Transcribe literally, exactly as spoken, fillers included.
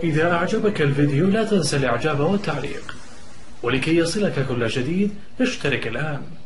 إذا أعجبك الفيديو لا تنسى الإعجاب والتعليق، ولكي يصلك كل جديد اشترك الآن.